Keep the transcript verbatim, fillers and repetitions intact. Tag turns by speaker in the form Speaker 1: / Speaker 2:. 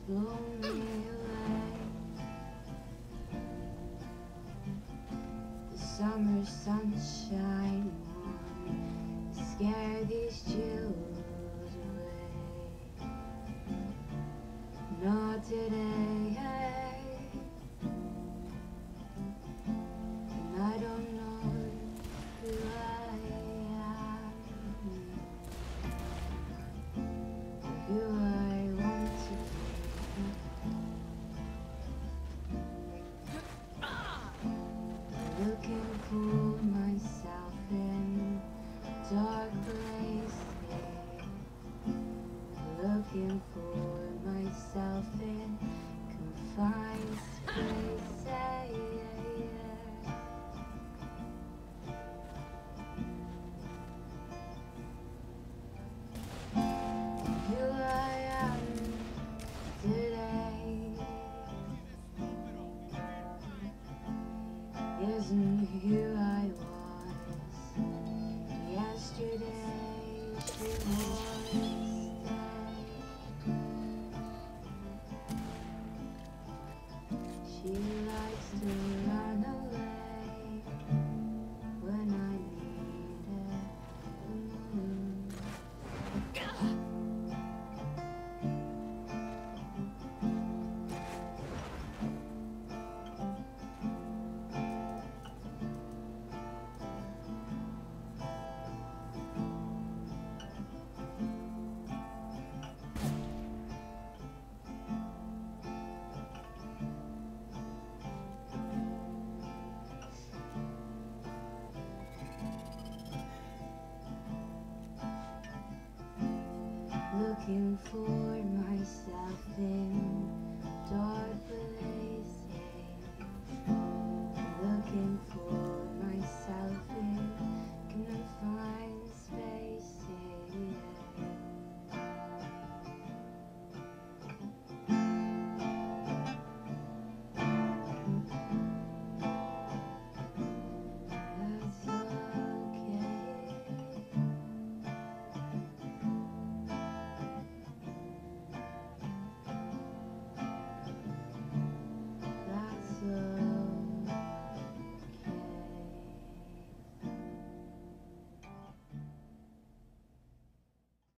Speaker 1: blow me away. The summer sunshine won't scare these chills away. Not today, and I don't know who I am, who I want to be. Looking for myself in dark places, looking for myself in confined spaces. Who I am today isn't who I was yesterday. She was dead. She likes to run away when I need her. Looking for myself in dark places.